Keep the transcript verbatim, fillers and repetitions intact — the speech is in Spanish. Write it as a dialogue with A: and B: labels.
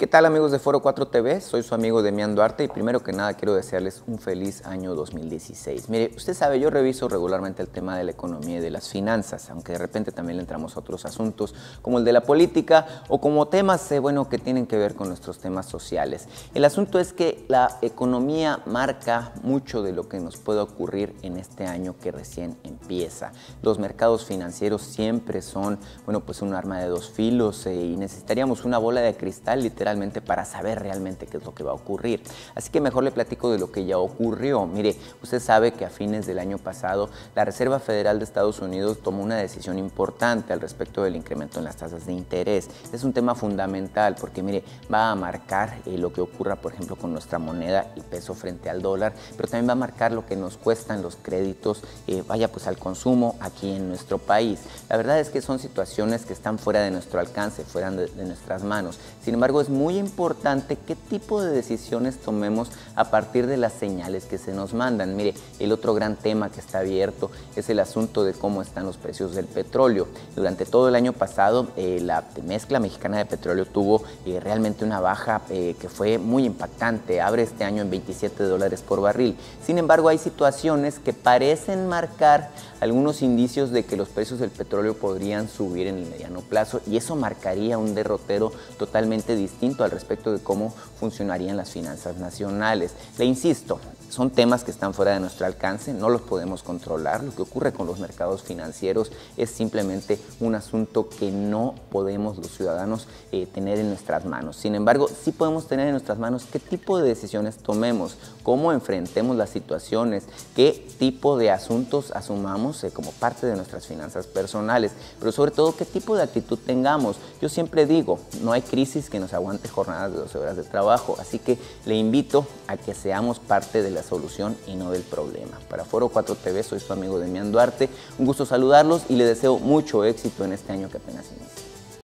A: ¿Qué tal, amigos de Foro cuatro T V? Soy su amigo Demián Duarte y primero que nada quiero desearles un feliz año dos mil dieciséis. Mire, usted sabe, yo reviso regularmente el tema de la economía y de las finanzas, aunque de repente también le entramos a otros asuntos como el de la política o como temas, eh, bueno, que tienen que ver con nuestros temas sociales. El asunto es que la economía marca mucho de lo que nos puede ocurrir en este año que recién empieza. Los mercados financieros siempre son, bueno, pues un arma de dos filos eh, y necesitaríamos una bola de cristal literalmente para saber realmente qué es lo que va a ocurrir. Así que mejor le platico de lo que ya ocurrió. Mire, usted sabe que a fines del año pasado la Reserva Federal de Estados Unidos tomó una decisión importante al respecto del incremento en las tasas de interés. Es un tema fundamental porque, mire, va a marcar eh, lo que ocurra, por ejemplo, con nuestra moneda, el peso frente al dólar, pero también va a marcar lo que nos cuestan los créditos, eh, vaya pues al consumo aquí en nuestro país. La verdad es que son situaciones que están fuera de nuestro alcance, fuera de, de nuestras manos. Sin embargo, es muy importante qué tipo de decisiones tomemos a partir de las señales que se nos mandan. Mire, el otro gran tema que está abierto es el asunto de cómo están los precios del petróleo. Durante todo el año pasado, eh, la mezcla mexicana de petróleo tuvo eh, realmente una baja eh, que fue muy impactante. Abre este año en veintisiete dólares por barril. Sin embargo, hay situaciones que parecen marcar algunos indicios de que los precios del petróleo podrían subir en el mediano plazo y eso marcaría un derrotero totalmente distinto al respecto de cómo funcionarían las finanzas nacionales. Le insisto, son temas que están fuera de nuestro alcance, no los podemos controlar. Lo que ocurre con los mercados financieros es simplemente un asunto que no podemos los ciudadanos eh, tener en nuestras manos. Sin embargo, sí podemos tener en nuestras manos qué tipo de decisiones tomemos, cómo enfrentemos las situaciones, qué tipo de asuntos asumamos eh, como parte de nuestras finanzas personales, pero sobre todo qué tipo de actitud tengamos. Yo siempre digo, no hay crisis que nos aguante jornadas de doce horas de trabajo, así que le invito a que seamos parte de la solución y no del problema. Para Foro cuatro T V soy su amigo Demián Duarte, un gusto saludarlos y le deseo mucho éxito en este año que apenas inicia.